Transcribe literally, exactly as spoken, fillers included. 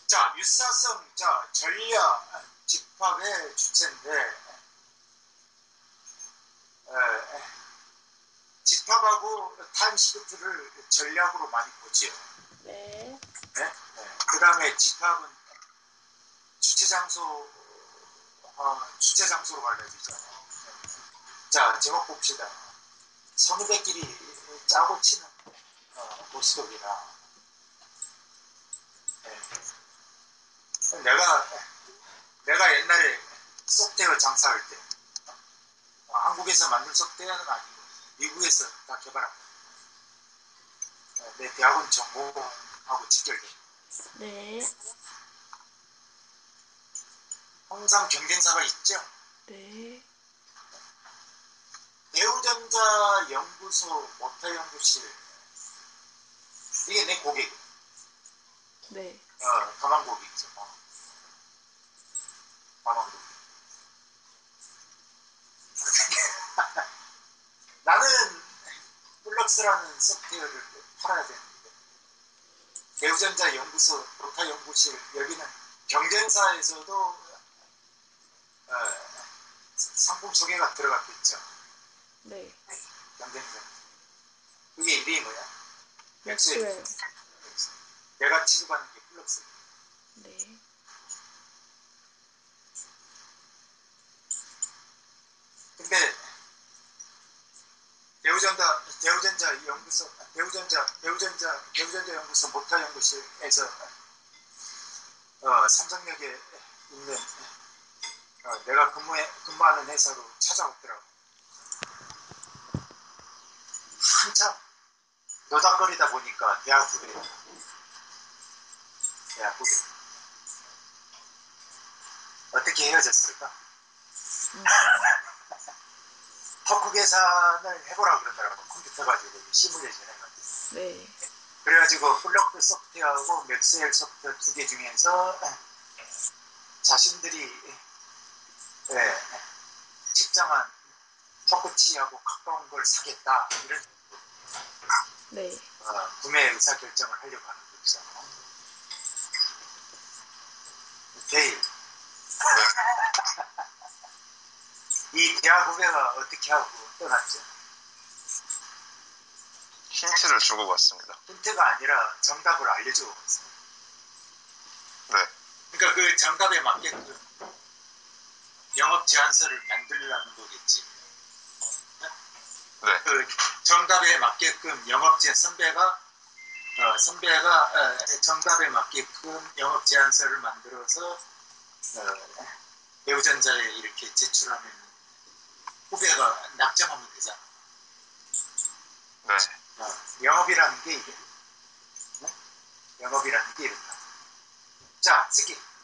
자, 유사성, 자, 전략, 집합의 주체인데, 에, 집합하고 타임시프트를 전략으로 많이 보지요. 네. 네? 네. 그 다음에 집합은 주체 장소, 어, 주체 장소로 갈라지죠. 자, 제목 봅시다. 선후배끼리 짜고 치는 어, 고스톱이라. 네. 내가 내가 옛날에 소프트웨어 장사할 때 어, 한국에서 만든 소프트웨어는 아니고 미국에서 다 개발한 거예요. 네, 내 대학원 전공하고 직결돼. 네. 항상 경쟁사가 있죠. 네. 대우전자 연구소 모터 연구실 이게 내 고객. 네. 어, 가만 고객이죠. 가만 고객. 나는 플럭스라는 소프트웨어를 팔아야 되는데 대우전자 연구소 모터 연구실 여기는 경쟁사에서도 어, 상품 소개가 들어갔겠죠. 네. 경쟁사. 그게 이름이 뭐야? 맥스웰. 내가 취급하는 게 플럭스. 네. 근데 대우전자 대우전자 연구소 대우전자 대우전자 대우전자 연구소 모터 연구실에서 어, 삼성역에 있는 어, 내가 근무해 근무하는 회사로 찾아왔더라고. 한참 노닥거리다 보니까 대학 후배 대학 후배 어떻게 헤어졌을까? 음. 토크 계산을 해보라 그러더라고. 컴퓨터 가지고 시뮬레이션 해가지고. 네. 그래가지고 플러그 소프트웨어하고 맥스웰 소프트웨어 두 개 중에서 자신들이 예, 직장한 토크치하고 가까운 걸 사겠다 이런 네. 어, 구매 의사 결정을 하려고 하는 거죠. 데일 이 대학 후배가 어떻게 하고 떠났죠? 힌트를 주고 갔습니다. 힌트가 아니라 정답을 알려주고 갔어요. 네. 그러니까 그 정답에 맞게끔 영업 제안서를 만들라는 거겠지. 네. 그 정답에 맞게끔 영업 제 선배가 어, 선배가 어, 정답에 맞게끔 영업 제안서를 만들어서 어, 대우전자에 이렇게 제출하면 후배가 낙점하면 되잖아. 네. 어, 영업이라는 게 이게 네? 영업이라는 게 이렇다. 자, 스키.